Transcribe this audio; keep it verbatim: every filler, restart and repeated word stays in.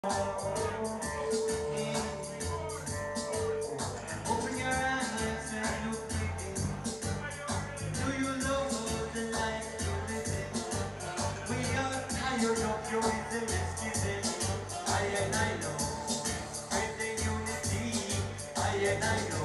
Open your eyes and look within. Do you love the life you live in? We are tired of your resilience giving. I and I know, with the unity, I and I know.